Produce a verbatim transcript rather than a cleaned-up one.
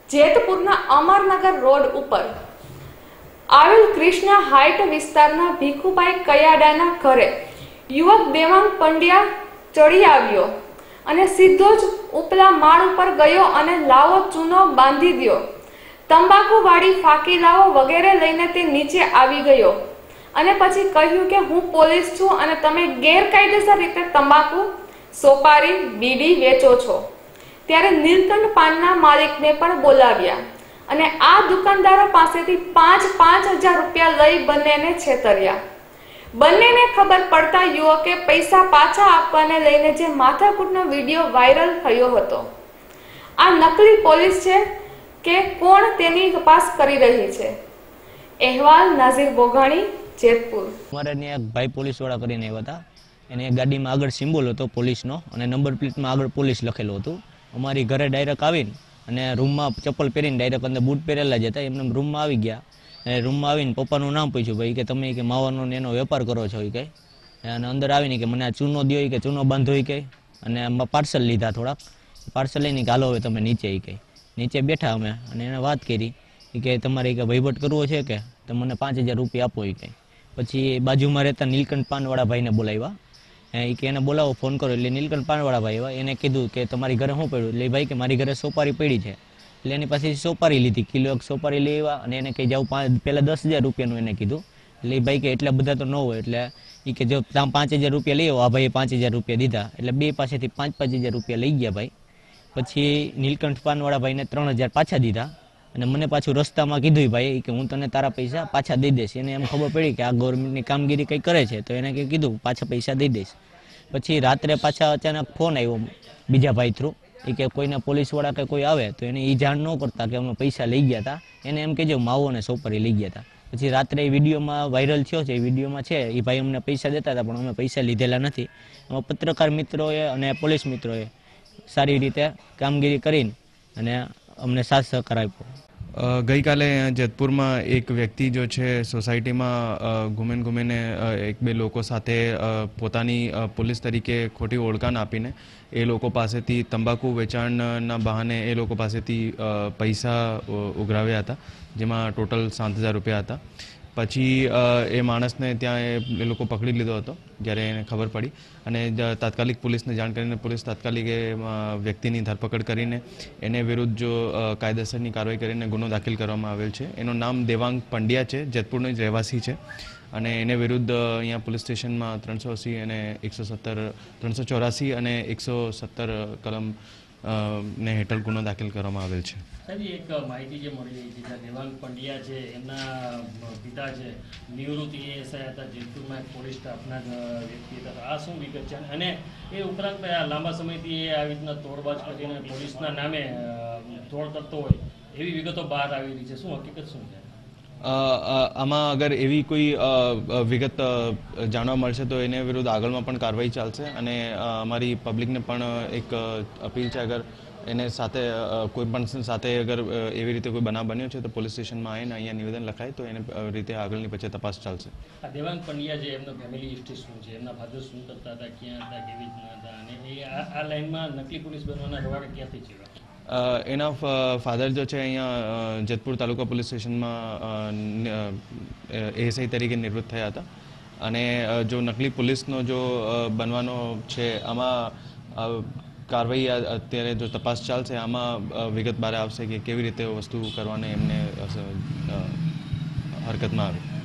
જેતપુરના Amarnagar road ઉપર આવેલ Krishna height વિસ્તારના ભીખુભાઈ કયાડાના ઘરે યુવક દેવાંગ પંડ્યા ચડી આવ્યો અને સીધો જ ઉપલા માળ ઉપર ગયો અને લાવો ચૂનો બાંધી દ્યો, તંબાકુ વાળી ફાકી લાવો વગેરે લઈને તે નીચે આવી ગયો અને પછી કહ્યું કે હું પોલીસ છું અને તમે ગેરકાયદેસર રીતે તંબાકુ, સોપારી, બીડી વેચો છો। ત્યારે નીલકંઠ પાનના માલિકને પણ બોલાવ્યા અને આ દુકાનદારો પાસેથી પાંચ પાંચ હજાર રૂપિયા લઈ બંનેને છેતર્યા। બંનેને ખબર પડતા યુવકે પૈસા પાછા આપવાને લઈને જે માથાકૂટનો વિડીયો વાયરલ થયો હતો। આ નકલી પોલીસ છે કે કોણ તેની તપાસ કરી રહી છે। અહેવાલ નાઝીર બોઘાણી, જેતપુર। અમારે ત્યાં એક ભાઈ પોલીસ વાળા કરીને આવ્યા હતા, એને ગાડીમાં આગળ સિમ્બોલ હતો પોલીસનો અને નંબર પ્લેટમાં આગળ પોલીસ લખેલું હતું। અમારી ઘરે ડાયરેક્ટ આવીને અને રૂમમાં ચપ્પલ પહેરીને ડાયરેક્ટ અંદર બૂટ પહેરેલા જ હતા, એમને રૂમમાં આવી ગયા અને રૂમમાં આવીને પપ્પાનું નામ પૂછ્યું, ભાઈ કે તમે કે માવાનો ને એનો વેપાર કરો છો એ કહે, અને અંદર આવીને કે મને આ ચૂનો દો કે ચૂનો બાંધો એ કહે, અને પાર્સલ લીધા થોડાક, પાર્સલ લઈને કે હાલો હવે તમે નીચે એ કહે। નીચે બેઠા અમે અને એને વાત કરી કે તમારે કે વહીવટ કરવો છે કે તમને પાંચ હજાર રૂપિયા આપો એ કહે। પછી બાજુમાં રહેતા નીલકંઠ પાનવાળા ભાઈને બોલાવ્યા, એ કે એને બોલાવો ફોન કરો, એટલે નીલકંઠ પાનવાળા ભાઈ આવ્યા, એને કીધું કે તમારી ઘરે શું પડ્યું, એટલે ભાઈ કે મારી ઘરે સોપારી પડી છે, એટલે એની પાસે સોપારી લીધી, કિલો એક સોપારી લઈ આવ્યા અને એને કહી જાવ પાંચ પહેલાં દસ હજાર રૂપિયાનું એને કીધું, એટલે એ ભાઈ કે એટલા બધા તો ન હોય, એટલે એ કે જો તમે પાંચ હજાર રૂપિયા લઈ આવો, આ ભાઈએ પાંચ હજાર રૂપિયા દીધા, એટલે બે પાસેથી પાંચ પાંચ હજાર રૂપિયા લઈ ગયા ભાઈ। પછી નીલકંઠ પાનવાળા ભાઈને ત્રણ હજાર પાછા દીધા અને મને પાછું રસ્તામાં કીધું ભાઈ કે હું તને તારા પૈસા પાછા દઈ દઈશ। એને એમ ખબર પડી કે આ ગવર્મેન્ટની કામગીરી કંઈ કરે છે, તો એને કંઈ કીધું પાછા પૈસા દઈ દઈશ। પછી રાત્રે પાછા અચાનક ફોન આવ્યો બીજા ભાઈ થ્રુ, એ કે કોઈના પોલીસવાળા કે કોઈ આવે તો એને એ જાણ ન કરતા કે અમે પૈસા લઈ ગયા હતા, એને એમ કહેજો માવો અને સોપારી લઈ ગયા હતા। પછી રાત્રે એ વિડીયોમાં વાયરલ થયો છે, એ વિડીયોમાં છે એ ભાઈ અમને પૈસા દેતા હતા પણ અમે પૈસા લીધેલા નથી। એમાં પત્રકાર મિત્રોએ અને પોલીસ મિત્રોએ સારી રીતે કામગીરી કરીને અને અમને સાથ સહકાર આપ્યો। ગઈકાલે જેતપુરમાં એક વ્યક્તિ જો છે સોસાયટીમાં ઘૂમેન ઘૂમેને એક બે લોકો સાથે પોતાની પોલીસ તરીકે ખોટી ઓળખાણ આપીને એ લોકો પાસેથી તંબાકુ વેચાણના બહાને એ લોકો પાસેથી પૈસા ઉઘરાવ્યા હતા, જેમાં ટોટલ સાત હજાર રૂપિયા હતા। પછી એ માણસને ત્યાં એ લોકો પકડી લીધો હતો જ્યારે એને ખબર પડી, અને તાત્કાલિક પોલીસને જાણ કરીને પોલીસ તાત્કાલિક એ વ્યક્તિની ધરપકડ કરીને એને વિરુદ્ધ જો કાયદેસરની કાર્યવાહી કરીને ગુનો દાખલ કરવામાં આવેલ છે। એનું નામ દેવાંગ પંડ્યા છે, જેતપુરનો જ રહેવાસી છે, અને એને વિરુદ્ધ અહીંયા પોલીસ સ્ટેશનમાં ત્રણસો અસી અને એકસો સત્તર ત્રણસો ચોરાસી અને એકસો સત્તર કલમ ને હેઠળ ગુનો દાખલ કરવામાં આવેલ છે। સાહેબ, એક માહિતી જે મળી રહી છે, દેવાંગ પંડ્યા છે, એમના પિતા છે નિવૃત્ત એએસઆઈ હતા, જેતપુરમાં પોલીસ સ્ટાફના વ્યક્તિ હતા, આ શું વિગત છે? અને એ ઉપરાંત લાંબા સમયથી એ આવી રીતના તોડબાજ કરીને પોલીસના નામે તોડ કરતો હોય એવી વિગતો બહાર આવી રહી છે, શું હકીકત શું છે? આમાં અગર એવી કોઈ વિગત જાણવા મળશે તો એને વિરુદ્ધ આગળમાં પણ કાર્યવાહી ચાલશે, અને અમારી પબ્લિકને પણ એક અપીલ છે, અગર એને સાથે કોઈ પણ સાથે અગર એવી રીતે કોઈ બનાવ બન્યો છે તો પોલીસ સ્ટેશનમાં આવીને અહીંયા નિવેદન લખાય તો એને રીતે આગળની પછી તપાસ ચાલશે। આ દેવાંગ પંડ્યા છે, એમનો ફેમિલી હિસ્ટ્રી શું છે, એમના ફાધર શું કરતા હતા, ક્યાં હતા, કેવી રીતના હતા, અને એ આ લાઈનમાં નકલી પોલીસ બનવાના રવાડે ક્યાંથી છે? એના ફાધર જો છે અહીંયા જેતપુર તાલુકા પોલીસ સ્ટેશનમાં એએસઆઈ તરીકે નિવૃત્ત થયા હતા, અને જો નકલી પોલીસનો જો બનવાનો છે આમાં કાર્યવાહી અત્યારે જો તપાસ ચાલશે, આમાં વિગત બહાર આવશે કે કેવી રીતે વસ્તુ કરવાને એમને હરકતમાં આવે।